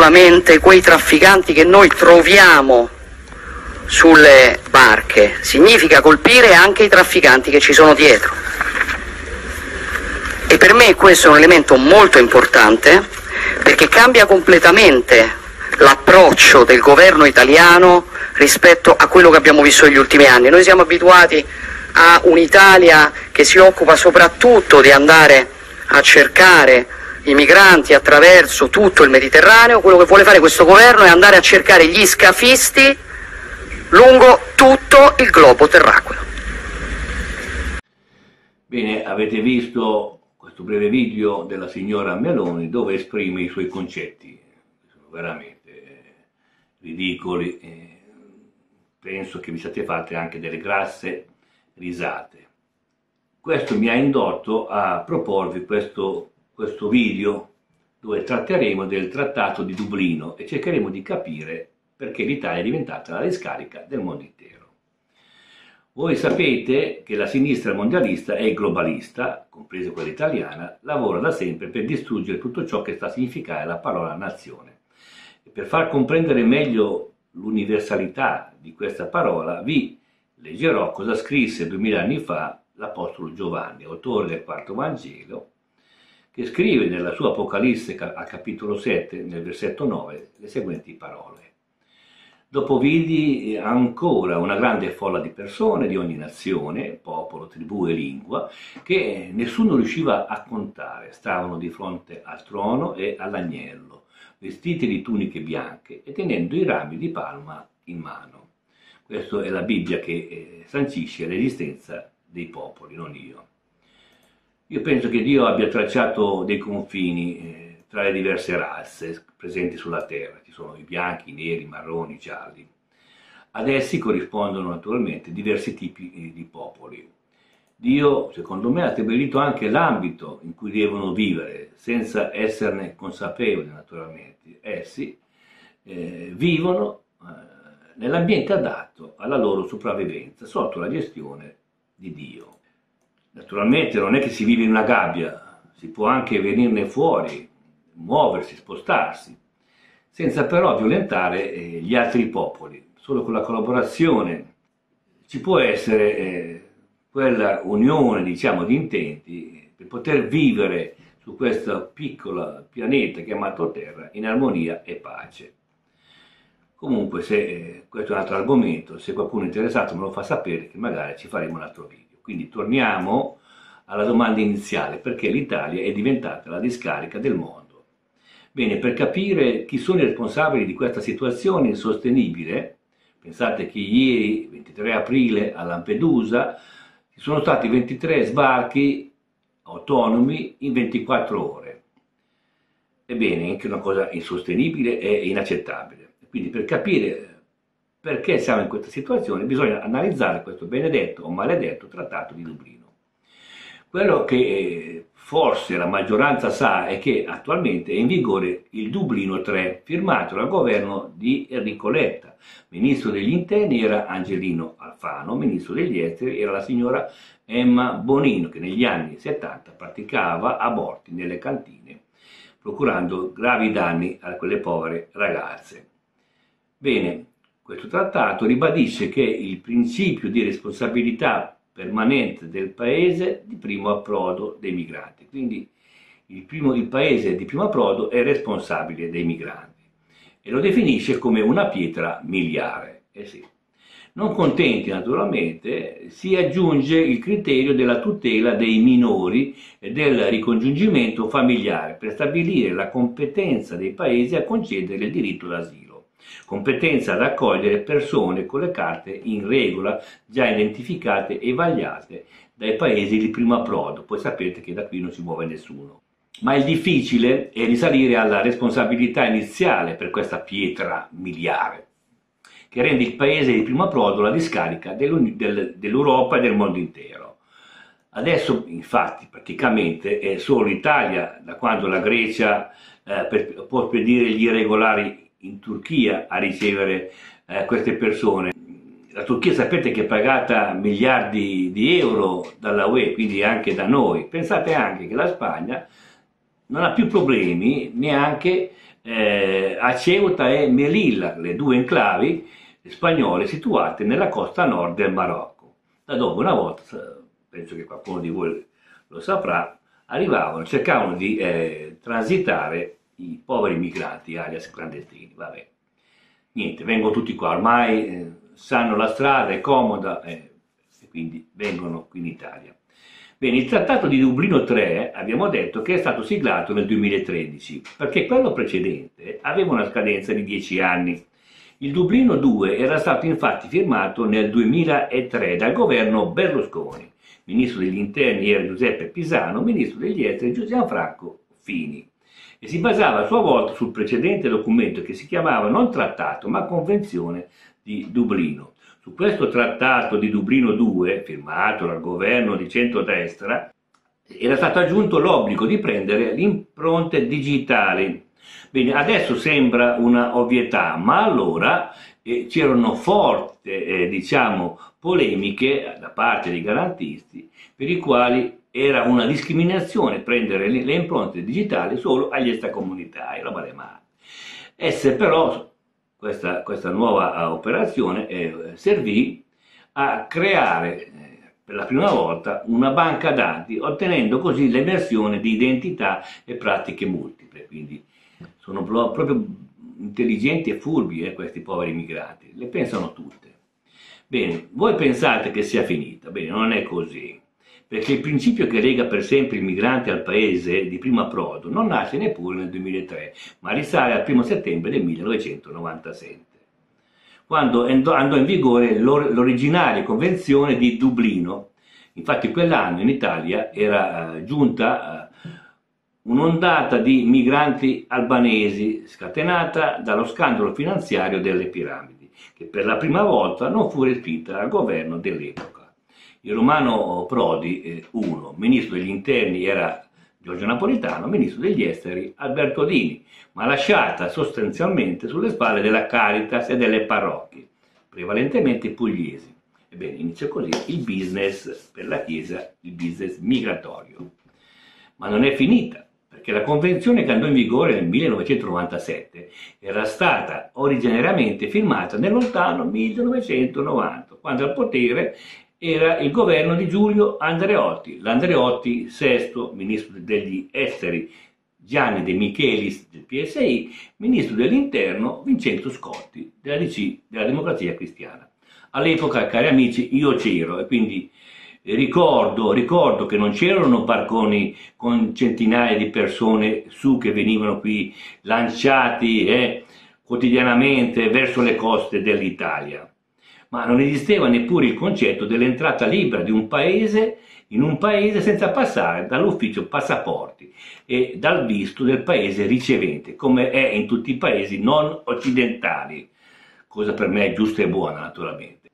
solamente quei trafficanti che noi troviamo sulle barche, significa colpire anche i trafficanti che ci sono dietro. E per me questo è un elemento molto importante, perché cambia completamente l'approccio del governo italiano rispetto a quello che abbiamo visto negli ultimi anni. Noi siamo abituati a un'Italia che si occupa soprattutto di andare a cercare i migranti attraverso tutto il Mediterraneo. Quello che vuole fare questo governo è andare a cercare gli scafisti lungo tutto il globo terracqueo. Bene, avete visto questo breve video della signora Meloni dove esprime i suoi concetti, sono veramente ridicoli, penso che vi siate fatte anche delle grasse risate. Questo mi ha indotto a proporvi questo video dove tratteremo del Trattato di Dublino e cercheremo di capire perché l'Italia è diventata la discarica del mondo intero. Voi sapete che la sinistra mondialista e globalista, compresa quella italiana, lavora da sempre per distruggere tutto ciò che sta a significare la parola nazione. E per far comprendere meglio l'universalità di questa parola, vi leggerò cosa scrisse 2000 anni fa l'Apostolo Giovanni, autore del quarto Vangelo, che scrive nella sua Apocalisse al capitolo 7, nel versetto 9, le seguenti parole. Dopo vidi ancora una grande folla di persone di ogni nazione, popolo, tribù e lingua, che nessuno riusciva a contare. Stavano di fronte al trono e all'agnello, vestiti di tuniche bianche e tenendo i rami di palma in mano. Questa è la Bibbia che sancisce l'esistenza dei popoli, non io. Io penso che Dio abbia tracciato dei confini tra le diverse razze presenti sulla terra. Ci sono i bianchi, i neri, i marroni, i gialli. Ad essi corrispondono naturalmente diversi tipi di popoli. Dio, secondo me, ha stabilito anche l'ambito in cui devono vivere, senza esserne consapevoli naturalmente. Essi vivono nell'ambiente adatto alla loro sopravvivenza, sotto la gestione di Dio. Naturalmente non è che si vive in una gabbia, si può anche venirne fuori, muoversi, spostarsi, senza però violentare gli altri popoli. Solo con la collaborazione ci può essere quella unione, diciamo, di intenti per poter vivere su questo piccolo pianeta chiamato Terra in armonia e pace. Comunque, se questo è un altro argomento, se qualcuno è interessato me lo fa sapere, che magari ci faremo un altro video. Quindi torniamo alla domanda iniziale: perché l'Italia è diventata la discarica del mondo? Bene, per capire chi sono i responsabili di questa situazione insostenibile, pensate che ieri, 23 aprile, a Lampedusa, ci sono stati 23 sbarchi autonomi in 24 ore. Ebbene, anche una cosa insostenibile e inaccettabile. Quindi per capire perché siamo in questa situazione bisogna analizzare questo benedetto o maledetto Trattato di Dublino. Quello che forse la maggioranza sa è che attualmente è in vigore il Dublino 3, firmato dal governo di Enrico Letta. Ministro degli interni era Angelino Alfano, ministro degli esteri era la signora Emma Bonino, che negli anni 70 praticava aborti nelle cantine, procurando gravi danni a quelle povere ragazze. Bene, questo trattato ribadisce che il principio di responsabilità permanente del paese di primo approdo dei migranti, quindi il paese di primo approdo è responsabile dei migranti e lo definisce come una pietra miliare. Sì. Non contenti naturalmente, si aggiunge il criterio della tutela dei minori e del ricongiungimento familiare per stabilire la competenza dei paesi a concedere il diritto d'asilo. Competenza ad accogliere persone con le carte in regola, già identificate e vagliate dai paesi di primo approdo. Poi sapete che da qui non si muove nessuno. Ma il difficile è risalire alla responsabilità iniziale per questa pietra miliare, che rende il paese di primo approdo la discarica dell'Europa e del mondo intero. Adesso, infatti, praticamente è solo l'Italia, da quando la Grecia può spedire gli irregolari in Turchia a ricevere queste persone. La Turchia sapete che è pagata miliardi di euro dalla UE, quindi anche da noi. Pensate anche che la Spagna non ha più problemi neanche a Ceuta e Melilla, le due enclavi spagnole situate nella costa nord del Marocco. Da dove una volta, penso che qualcuno di voi lo saprà, arrivavano, cercavano di transitare i poveri migranti, alias clandestini. Vabbè, niente, vengono tutti qua, ormai sanno la strada, è comoda, e quindi vengono qui in Italia. Bene, il Trattato di Dublino 3 abbiamo detto che è stato siglato nel 2013, perché quello precedente aveva una scadenza di 10 anni. Il Dublino 2 era stato infatti firmato nel 2003 dal governo Berlusconi. Ministro degli interni era Giuseppe Pisano, ministro degli esteri Gianfranco Fini. E si basava a sua volta sul precedente documento che si chiamava non Trattato ma Convenzione di Dublino. Su questo Trattato di Dublino 2, firmato dal governo di centrodestra, era stato aggiunto l'obbligo di prendere le impronte digitali. Bene, adesso sembra una ovvietà, ma allora c'erano forti polemiche da parte dei garantisti per i quali era una discriminazione prendere le impronte digitali solo agli extracomunitari, roba le mani. Esse però, questa nuova operazione servì a creare per la prima volta una banca dati, ottenendo così l'emersione di identità e pratiche multiple. Quindi sono proprio intelligenti e furbi questi poveri migranti, le pensano tutte. Bene, voi pensate che sia finita, bene, non è così, perché il principio che lega per sempre il migrante al paese di primo approdo non nasce neppure nel 2003, ma risale al 1 settembre del 1997, quando andò in vigore l'originaria Convenzione di Dublino. Infatti quell'anno in Italia era giunta un'ondata di migranti albanesi scatenata dallo scandalo finanziario delle piramidi, che per la prima volta non fu respinta dal governo dell'epoca. Il Romano Prodi, ministro degli interni era Giorgio Napolitano, ministro degli esteri Alberto Dini, ma lasciata sostanzialmente sulle spalle della Caritas e delle parrocchie, prevalentemente pugliesi. Ebbene, inizia così il business per la Chiesa, il business migratorio. Ma non è finita, perché la convenzione che andò in vigore nel 1997 era stata originariamente firmata nel lontano 1990, quando al potere era il governo di Giulio Andreotti, l'Andreotti VI, ministro degli esteri Gianni De Michelis del PSI, ministro dell'interno Vincenzo Scotti della DC, della Democrazia Cristiana. All'epoca, cari amici, io c'ero e quindi ricordo che non c'erano barconi con centinaia di persone su che venivano qui lanciati quotidianamente verso le coste dell'Italia. Ma non esisteva neppure il concetto dell'entrata libera di un paese in un paese senza passare dall'ufficio passaporti e dal visto del paese ricevente, come è in tutti i paesi non occidentali, cosa per me è giusta e buona naturalmente.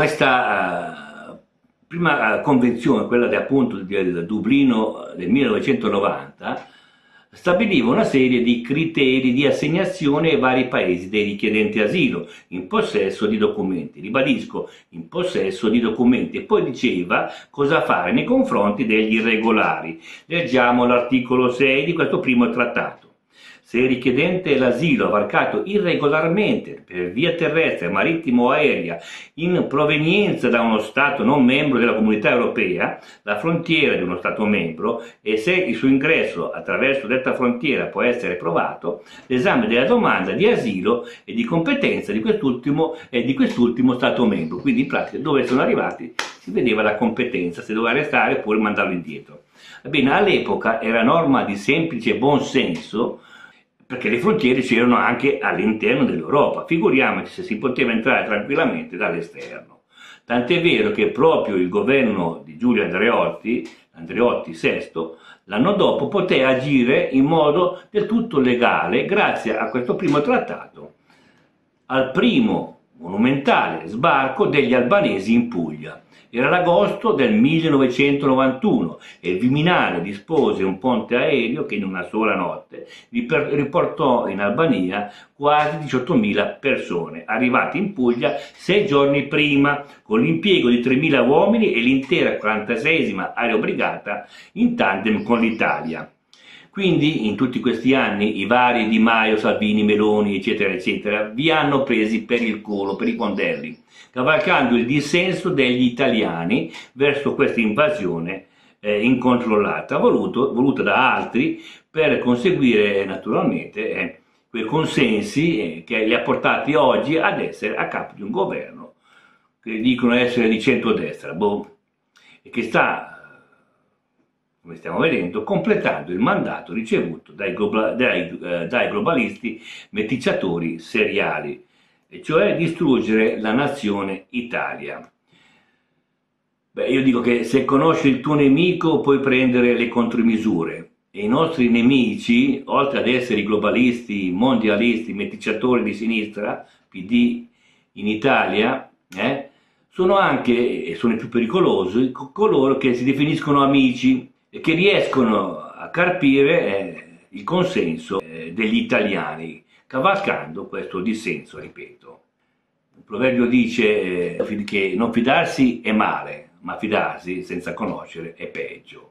Questa prima convenzione, quella del Dublino del 1990, stabiliva una serie di criteri di assegnazione ai vari paesi dei richiedenti asilo in possesso di documenti, ribadisco, in possesso di documenti, e poi diceva cosa fare nei confronti degli irregolari. Leggiamo l'articolo 6 di questo primo trattato. Se il richiedente l'asilo ha varcato irregolarmente per via terrestre, marittima o aerea in provenienza da uno Stato non membro della Comunità Europea, la frontiera di uno Stato membro, e se il suo ingresso attraverso detta frontiera può essere provato, l'esame della domanda di asilo è di competenza di quest'ultimo Stato membro. Quindi in pratica dove sono arrivati si vedeva la competenza, se doveva restare oppure mandarlo indietro. Ebbene, all'epoca era norma di semplice buon senso, perché le frontiere c'erano anche all'interno dell'Europa, figuriamoci se si poteva entrare tranquillamente dall'esterno. Tant'è vero che proprio il governo di Giulio Andreotti VI, l'anno dopo poté agire in modo del tutto legale grazie a questo primo trattato, al primo monumentale sbarco degli albanesi in Puglia. Era l'agosto del 1991 e il Viminale dispose un ponte aereo che in una sola notte riportò in Albania quasi 18.000 persone, arrivati in Puglia 6 giorni prima, con l'impiego di 3.000 uomini e l'intera 46esima aerobrigata in tandem con l'Italia. Quindi in tutti questi anni i vari Di Maio, Salvini, Meloni, eccetera, eccetera, vi hanno presi per il culo, per i fondelli, cavalcando il dissenso degli italiani verso questa invasione incontrollata, voluta da altri per conseguire naturalmente quei consensi che li ha portati oggi ad essere a capo di un governo che dicono essere di centrodestra, e che sta, come stiamo vedendo, completando il mandato ricevuto dai globalisti meticciatori seriali, e cioè distruggere la nazione Italia. Beh, io dico che se conosci il tuo nemico puoi prendere le contromisure, e i nostri nemici, oltre ad essere i globalisti, mondialisti, meticciatori di sinistra, PD in Italia, sono anche, e sono i più pericolosi, coloro che si definiscono amici e che riescono a carpire il consenso degli italiani, cavalcando questo dissenso, ripeto. Il proverbio dice che non fidarsi è male, ma fidarsi senza conoscere è peggio.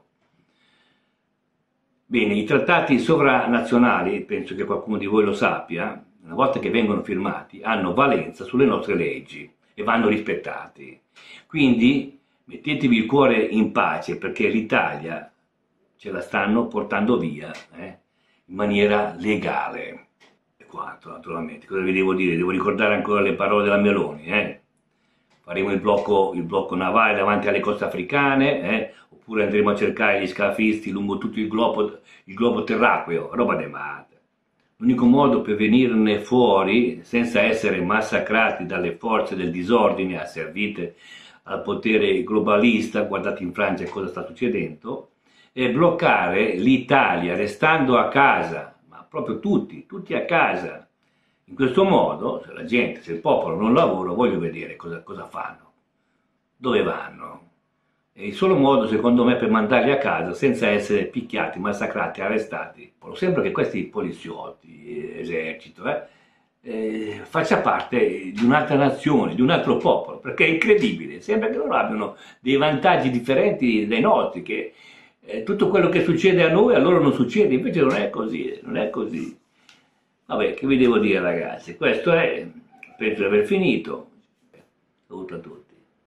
Bene, i trattati sovranazionali, penso che qualcuno di voi lo sappia, una volta che vengono firmati, hanno valenza sulle nostre leggi e vanno rispettati. Quindi mettetevi il cuore in pace, perché l'Italia ce la stanno portando via in maniera legale. E quanto, naturalmente. Cosa vi devo dire? Devo ricordare ancora le parole della Meloni. Faremo il blocco navale davanti alle coste africane, oppure andremo a cercare gli scafisti lungo tutto il globo terracqueo, roba de matte. L'unico modo per venirne fuori senza essere massacrati dalle forze del disordine asservite al potere globalista, guardate in Francia cosa sta succedendo, è bloccare l'Italia restando a casa, ma proprio tutti a casa. In questo modo, se la gente, se il popolo non lavora, voglio vedere cosa fanno, dove vanno. È il solo modo, secondo me, per mandarli a casa senza essere picchiati, massacrati, arrestati. Sembra che questi poliziotti, esercito, faccia parte di un'altra nazione, di un altro popolo, perché è incredibile, sembra che loro abbiano dei vantaggi differenti dai nostri, che tutto quello che succede a noi a loro non succede, invece non è così, non è così. Vabbè, che vi devo dire ragazzi, questo è, penso di aver finito, saluto a tutti.